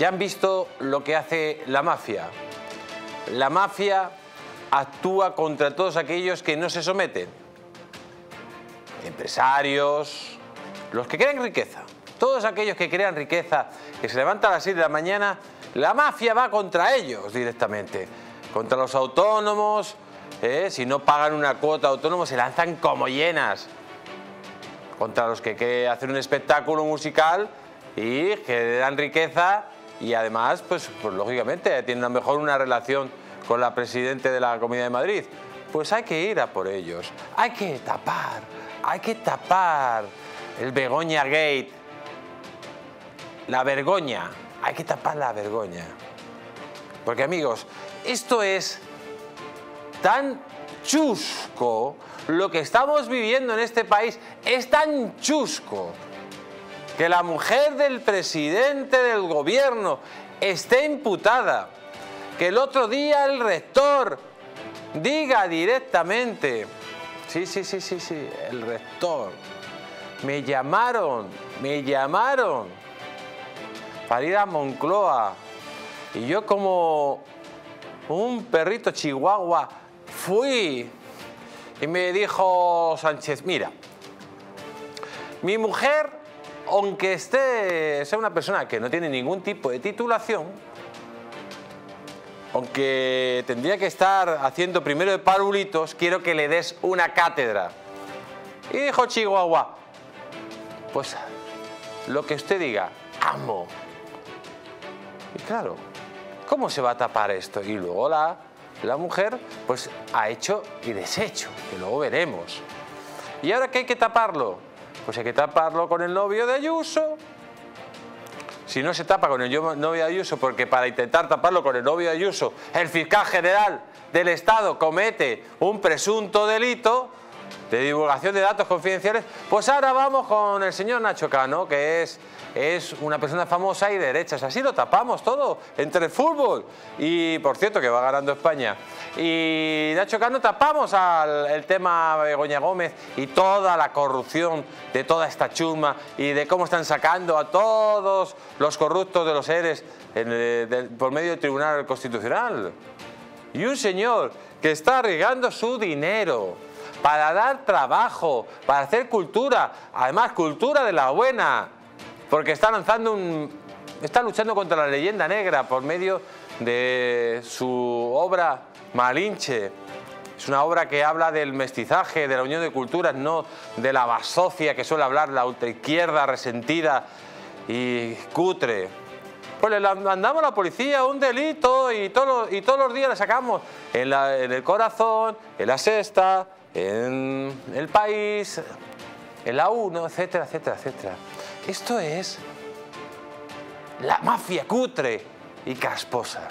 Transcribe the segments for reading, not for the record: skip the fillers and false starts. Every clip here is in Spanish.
Ya han visto lo que hace la mafia. La mafia actúa contra todos aquellos que no se someten. Empresarios, los que crean riqueza. Todos aquellos que crean riqueza, que se levantan a las 6 de la mañana, la mafia va contra ellos directamente. Contra los autónomos, si no pagan una cuota de autónomos se lanzan como hienas. Contra los que hacen un espectáculo musical y generan riqueza y además, pues lógicamente, tienen a lo mejor una relación con la presidenta de la Comunidad de Madrid. Pues hay que ir a por ellos. Hay que tapar el Begoña Gate. La vergoña. Hay que tapar la vergoña. Porque, amigos, esto es tan chusco. Lo que estamos viviendo en este país es tan chusco que la mujer del presidente del gobierno esté imputada. Que el otro día el rector diga directamente, sí, el rector, me llamaron para ir a Moncloa y yo como un perrito chihuahua fui y me dijo Sánchez, mira, mi mujer, aunque sea una persona que no tiene ningún tipo de titulación, aunque tendría que estar haciendo primero de parulitos, quiero que le des una cátedra. Y dijo Chihuahua, pues lo que usted diga, amo. Y claro, ¿cómo se va a tapar esto? Y luego la mujer pues ha hecho y deshecho, que luego veremos. ¿Y ahora qué hay que taparlo? Pues hay que taparlo con el novio de Ayuso. Si no se tapa con el novio de Ayuso, porque para intentar taparlo con el novio de Ayuso, el fiscal general del Estado comete un presunto delito de divulgación de datos confidenciales, pues ahora vamos con el señor Nacho Cano, que es una persona famosa y de derechas. Así lo tapamos todo, entre el fútbol. Y por cierto que va ganando España. Y Nacho Cano tapamos el tema Begoña Gómez y toda la corrupción de toda esta chusma y de cómo están sacando a todos los corruptos de los ERES por medio del Tribunal Constitucional. Y un señor que está arriesgando su dinero para dar trabajo, para hacer cultura, además cultura de la buena, porque está luchando contra la leyenda negra por medio de su obra Malinche. Es una obra que habla del mestizaje, de la unión de culturas, no de la basofia que suele hablar la ultraizquierda resentida y cutre. Pues le mandamos a la policía un delito y todos los días le sacamos en el Corazón, en La Sexta, en El País, en La 1, etcétera, etcétera, etcétera. Esto es la mafia cutre y casposa.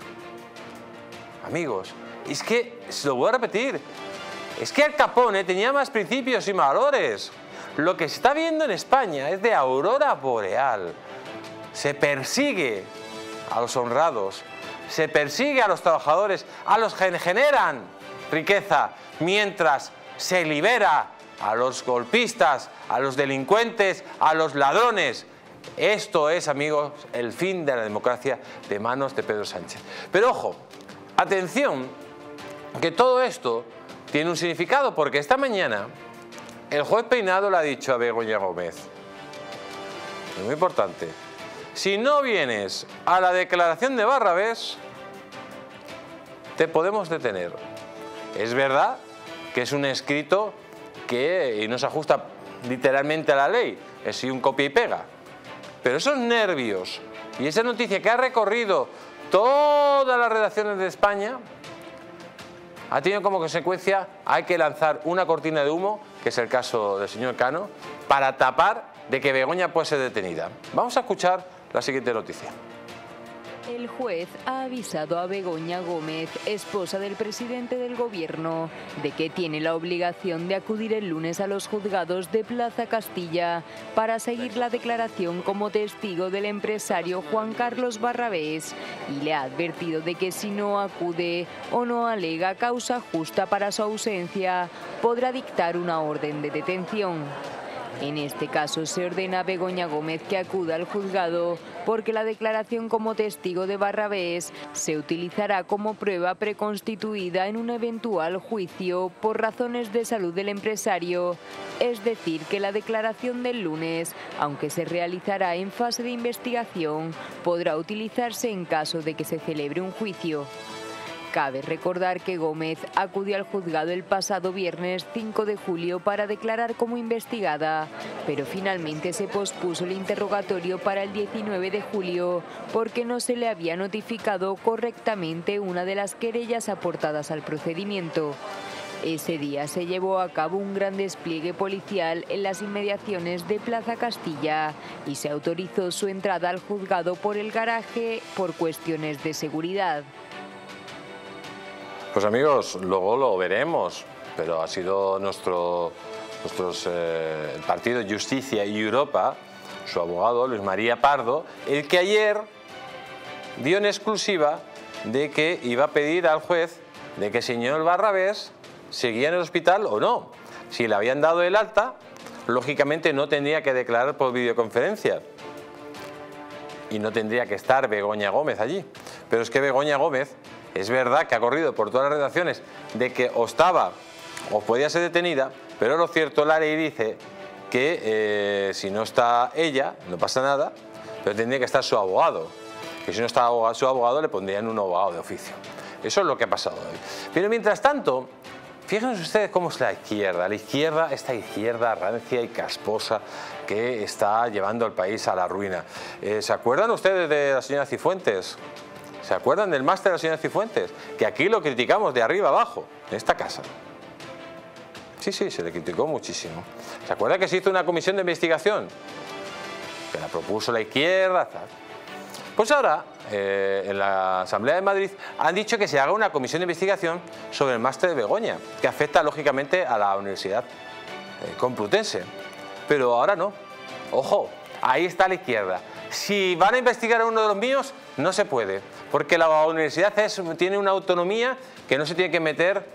Amigos, es que, se lo voy a repetir, es que Al Capone tenía más principios y valores. Lo que se está viendo en España es de aurora boreal. Se persigue a los honrados, se persigue a los trabajadores, a los que generan riqueza, mientras se libera a los golpistas, a los delincuentes, a los ladrones. Esto es, amigos, el fin de la democracia de manos de Pedro Sánchez. Pero ojo, atención, que todo esto tiene un significado, porque esta mañana el juez Peinado le ha dicho a Begoña Gómez, es muy importante, si no vienes a la declaración de Barrabés, te podemos detener. Es verdad que es un escrito que no se ajusta literalmente a la ley, es un copia y pega. Pero esos nervios y esa noticia que ha recorrido todas las redacciones de España ha tenido como consecuencia, hay que lanzar una cortina de humo, que es el caso del señor Cano, para tapar de que Begoña puede ser detenida. Vamos a escuchar la siguiente noticia. El juez ha avisado a Begoña Gómez, esposa del presidente del gobierno, de que tiene la obligación de acudir el lunes a los juzgados de Plaza Castilla para seguir la declaración como testigo del empresario Juan Carlos Barrabés, y le ha advertido de que si no acude o no alega causa justa para su ausencia, podrá dictar una orden de detención. En este caso se ordena a Begoña Gómez que acuda al juzgado porque la declaración como testigo de Barrabés se utilizará como prueba preconstituida en un eventual juicio por razones de salud del empresario. Es decir, que la declaración del lunes, aunque se realizará en fase de investigación, podrá utilizarse en caso de que se celebre un juicio. Cabe recordar que Gómez acudió al juzgado el pasado viernes 5 de julio para declarar como investigada, pero finalmente se pospuso el interrogatorio para el 19 de julio porque no se le había notificado correctamente una de las querellas aportadas al procedimiento. Ese día se llevó a cabo un gran despliegue policial en las inmediaciones de Plaza Castilla y se autorizó su entrada al juzgado por el garaje por cuestiones de seguridad. Pues amigos, luego lo veremos, pero ha sido el partido Justicia y Europa, su abogado Luis María Pardo, el que ayer dio en exclusiva de que iba a pedir al juez de que el señor Barrabés seguía en el hospital o no. Si le habían dado el alta, lógicamente no tendría que declarar por videoconferencia y no tendría que estar Begoña Gómez allí. Pero es que Begoña Gómez, es verdad que ha corrido por todas las redacciones de que o estaba o podía ser detenida, pero lo cierto, la ley dice que si no está ella, no pasa nada, pero tendría que estar su abogado. Que si no está su abogado, le pondrían un abogado de oficio. Eso es lo que ha pasado hoy. Pero mientras tanto, fíjense ustedes cómo es la izquierda, esta izquierda rancia y casposa que está llevando al país a la ruina. ¿Se acuerdan ustedes de la señora Cifuentes? ¿Se acuerdan del máster de la señora Cifuentes? Que aquí lo criticamos de arriba abajo, en esta casa. Sí, se le criticó muchísimo. ¿Se acuerdan que se hizo una comisión de investigación? Que la propuso la izquierda, tal. Pues ahora, en la Asamblea de Madrid, han dicho que se haga una comisión de investigación sobre el máster de Begoña, que afecta lógicamente a la Universidad Complutense. Pero ahora no. Ojo, ahí está la izquierda. Si van a investigar a uno de los míos, no se puede, porque la universidad tiene una autonomía que no se tiene que meter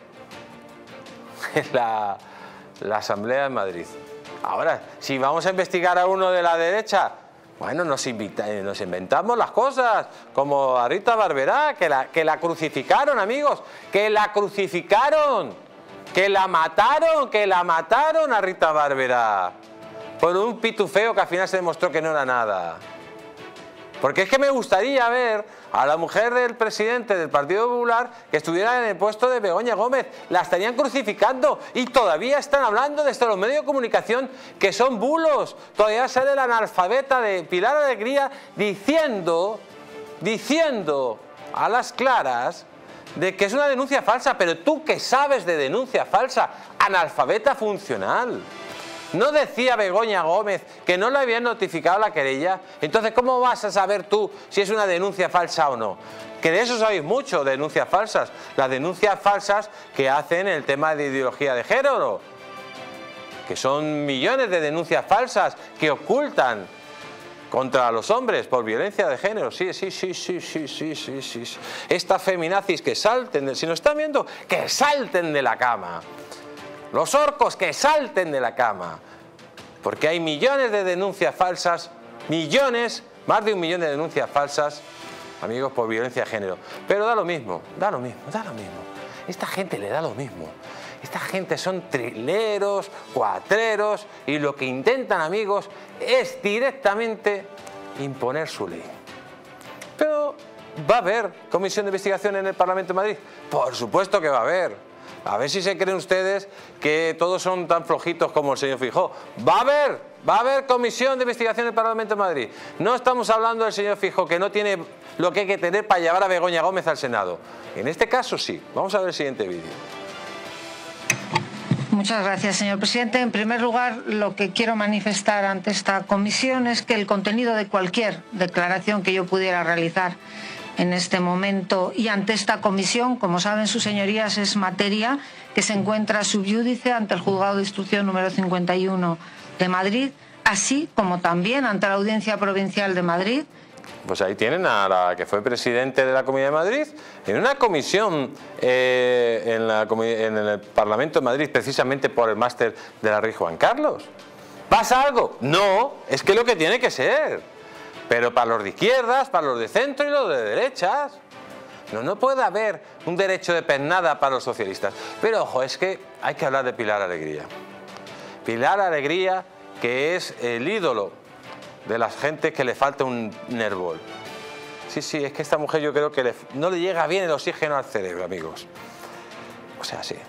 en la Asamblea de Madrid. Ahora, si vamos a investigar a uno de la derecha, bueno, nos inventamos las cosas, como a Rita Barberá, que la crucificaron, amigos, que la crucificaron, que la mataron a Rita Barberá, por un pitufeo que al final se demostró que no era nada. Porque es que me gustaría ver a la mujer del presidente del Partido Popular que estuviera en el puesto de Begoña Gómez. La estarían crucificando y todavía están hablando de esto los medios de comunicación, que son bulos. Todavía sale la analfabeta de Pilar Alegría diciendo a las claras de que es una denuncia falsa. Pero tú, ¿qué sabes de denuncia falsa? Analfabeta funcional. ¿No decía Begoña Gómez que no le habían notificado la querella? Entonces, ¿cómo vas a saber tú si es una denuncia falsa o no? Que de eso sabéis mucho, de denuncias falsas. Las denuncias falsas que hacen el tema de ideología de género. Que son millones de denuncias falsas que ocultan contra los hombres por violencia de género. Sí. Estas feminazis que salten, si nos están viendo, que salten de la cama. Los orcos que salten de la cama, porque hay millones de denuncias falsas, millones, más de 1 millón de denuncias falsas, amigos, por violencia de género. Pero da lo mismo. Esta gente le da lo mismo. Esta gente son trileros, cuatreros, y lo que intentan, amigos, es directamente imponer su ley. Pero, ¿va a haber comisión de investigación en el Parlamento de Madrid? Por supuesto que va a haber. A ver si se creen ustedes que todos son tan flojitos como el señor Feijóo. Va a haber comisión de investigación en el Parlamento de Madrid. No estamos hablando del señor Feijóo, que no tiene lo que hay que tener para llevar a Begoña Gómez al Senado. En este caso sí. Vamos a ver el siguiente vídeo. Muchas gracias, señor presidente. En primer lugar, lo que quiero manifestar ante esta comisión es que el contenido de cualquier declaración que yo pudiera realizar en este momento y ante esta comisión, como saben sus señorías, es materia que se encuentra sub iudice ante el Juzgado de Instrucción número 51 de Madrid, así como también ante la Audiencia Provincial de Madrid. Pues ahí tienen a la que fue presidente de la Comunidad de Madrid en una comisión en el Parlamento de Madrid, precisamente por el máster de la Rey Juan Carlos. ¿Pasa algo? No, es que lo que tiene que ser. Pero para los de izquierdas, para los de centro y los de derechas. No puede haber un derecho de pernada para los socialistas. Pero ojo, es que hay que hablar de Pilar Alegría. Pilar Alegría, que es el ídolo de las gentes que le falta un nervol. Sí, es que esta mujer yo creo que no le llega bien el oxígeno al cerebro, amigos. O sea, sí.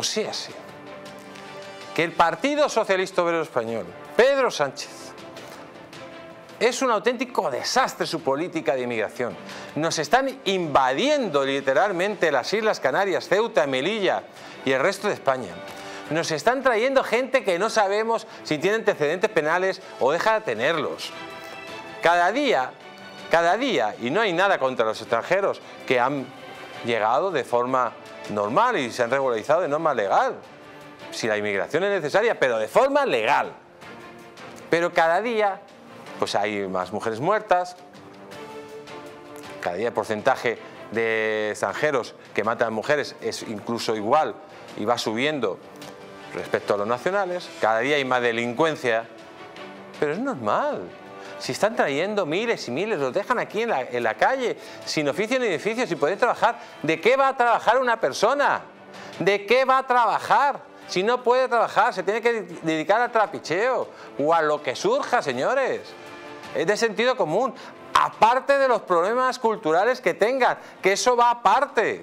Que el Partido Socialista Obrero Español, Pedro Sánchez, es un auténtico desastre su política de inmigración. Nos están invadiendo literalmente las Islas Canarias, Ceuta, Melilla y el resto de España. Nos están trayendo gente que no sabemos si tiene antecedentes penales o deja de tenerlos. Cada día, y no hay nada contra los extranjeros que han llegado de forma normal y se han regularizado de norma legal. Si la inmigración es necesaria, pero de forma legal. Pero cada día pues hay más mujeres muertas, cada día el porcentaje de extranjeros que matan mujeres es incluso igual y va subiendo respecto a los nacionales, cada día hay más delincuencia, pero es normal. Si están trayendo miles y miles, los dejan aquí en la calle, sin oficio ni oficio, sin poder trabajar. ¿De qué va a trabajar una persona? ¿De qué va a trabajar? Si no puede trabajar, se tiene que dedicar al trapicheo o a lo que surja, señores. Es de sentido común, aparte de los problemas culturales que tengan, que eso va aparte.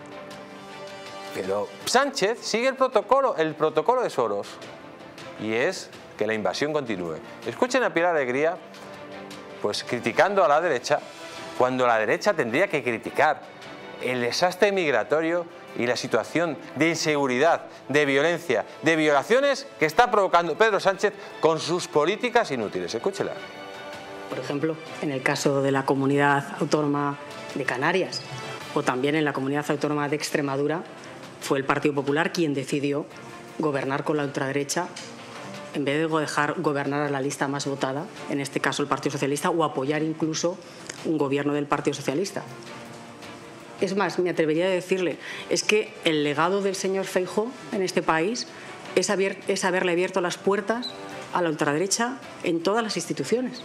Pero Sánchez sigue el protocolo de Soros, y es que la invasión continúe. Escuchen a Pilar Alegría, pues criticando a la derecha, cuando la derecha tendría que criticar el desastre migratorio y la situación de inseguridad, de violencia, de violaciones que está provocando Pedro Sánchez con sus políticas inútiles. Escúchela. Por ejemplo, en el caso de la comunidad autónoma de Canarias o también en la comunidad autónoma de Extremadura, fue el Partido Popular quien decidió gobernar con la ultraderecha en vez de dejar gobernar a la lista más votada, en este caso el Partido Socialista, o apoyar incluso un gobierno del Partido Socialista. Es más, me atrevería a decirle, es que el legado del señor Feijóo en este país es haberle abierto las puertas a la ultraderecha en todas las instituciones.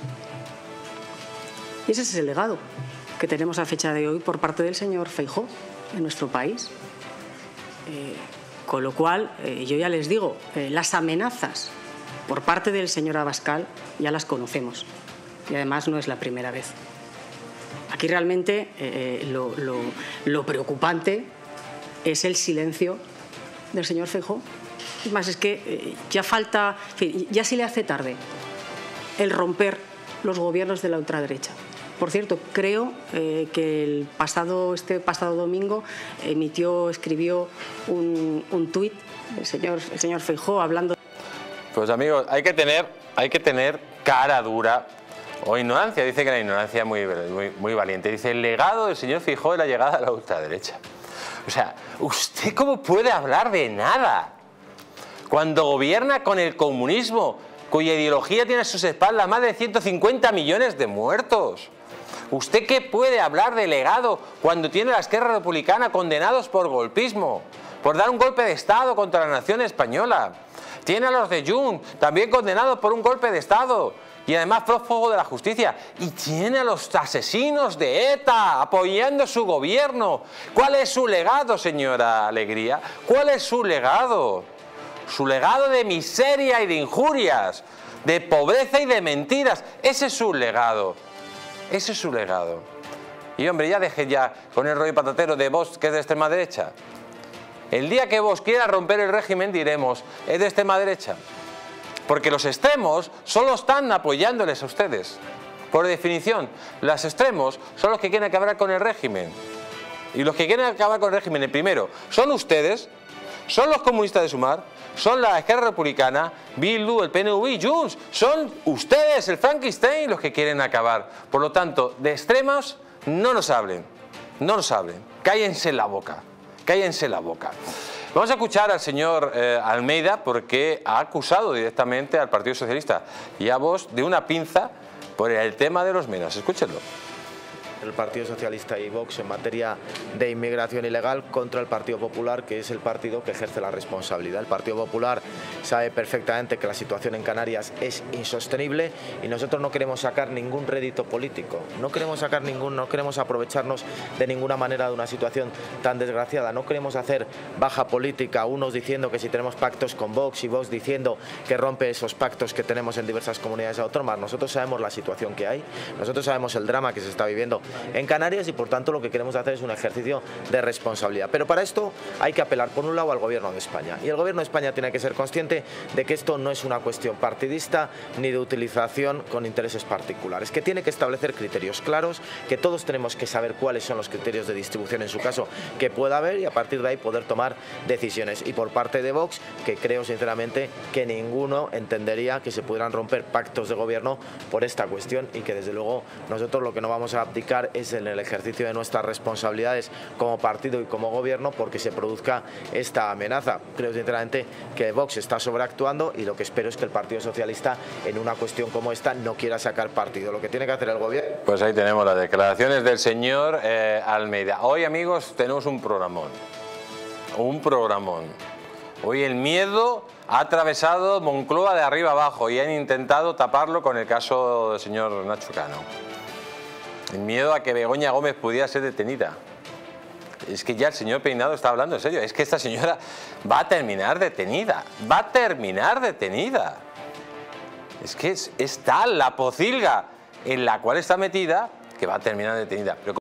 Y ese es el legado que tenemos a fecha de hoy por parte del señor Feijóo en nuestro país. Con lo cual, yo ya les digo, las amenazas por parte del señor Abascal ya las conocemos. Y además no es la primera vez. Aquí realmente lo preocupante es el silencio del señor Feijóo. Es más, es que ya falta, en fin, ya se le hace tarde el romper los gobiernos de la ultraderecha. Por cierto, creo que este pasado domingo escribió un tuit el señor Feijóo hablando. Pues amigos, hay que tener cara dura o ignorancia. Dice que la ignorancia es muy valiente. Dice, el legado del señor Feijóo es la llegada a la ultraderecha. O sea, ¿usted cómo puede hablar de nada cuando gobierna con el comunismo, cuya ideología tiene a sus espaldas más de 150 millones de muertos? ¿Usted qué puede hablar de legado cuando tiene a la Esquerra Republicana condenados por golpismo, por dar un golpe de Estado contra la nación española? Tiene a los de Junts también condenados por un golpe de Estado y además prófugo de la justicia. Y tiene a los asesinos de ETA apoyando su gobierno. ¿Cuál es su legado, señora Alegría? ¿Cuál es su legado? Su legado de miseria y de injurias, de pobreza y de mentiras. Ese es su legado. Ese es su legado. Y hombre, ya deje ya con el rollo patatero de Vox, que es de extrema derecha. El día que Vox quiera romper el régimen diremos, es de extrema derecha. Porque los extremos solo están apoyándoles a ustedes. Por definición, los extremos son los que quieren acabar con el régimen. Y los que quieren acabar con el régimen, el primero, son ustedes, son los comunistas de Sumar, son la Esquerra Republicana, Bildu, el PNV y Junts. Son ustedes, el Frankenstein, los que quieren acabar. Por lo tanto, de extremos no nos hablen. No nos hablen. Cállense la boca. Cállense la boca. Vamos a escuchar al señor Almeida porque ha acusado directamente al Partido Socialista y a Vox de una pinza por el tema de los menas. Escúchenlo. El Partido Socialista y Vox en materia de inmigración ilegal contra el Partido Popular, que es el partido que ejerce la responsabilidad. El Partido Popular sabe perfectamente que la situación en Canarias es insostenible y nosotros no queremos sacar ningún rédito político, no queremos aprovecharnos de ninguna manera de una situación tan desgraciada, no queremos hacer baja política, unos diciendo que si tenemos pactos con Vox y Vox diciendo que rompe esos pactos que tenemos en diversas comunidades autónomas. Nosotros sabemos la situación que hay, nosotros sabemos el drama que se está viviendo en Canarias y por tanto lo que queremos hacer es un ejercicio de responsabilidad. Pero para esto hay que apelar por un lado al Gobierno de España y el Gobierno de España tiene que ser consciente de que esto no es una cuestión partidista ni de utilización con intereses particulares, que tiene que establecer criterios claros, que todos tenemos que saber cuáles son los criterios de distribución en su caso que pueda haber y a partir de ahí poder tomar decisiones. Y por parte de Vox, que creo sinceramente que ninguno entendería que se pudieran romper pactos de gobierno por esta cuestión y que desde luego nosotros lo que no vamos a abdicar es en el ejercicio de nuestras responsabilidades como partido y como gobierno porque se produzca esta amenaza. Creo sinceramente que Vox está sobreactuando y lo que espero es que el Partido Socialista en una cuestión como esta no quiera sacar partido. Lo que tiene que hacer el gobierno... Pues ahí tenemos las declaraciones del señor Almeida. Hoy, amigos, tenemos un programón. Un programón. Hoy el miedo ha atravesado Moncloa de arriba abajo y han intentado taparlo con el caso del señor Nacho Cano. El miedo a que Begoña Gómez pudiera ser detenida. Es que ya el señor Peinado está hablando en serio. Es que esta señora va a terminar detenida. Va a terminar detenida. Es que es tal la pocilga en la cual está metida que va a terminar detenida. Pero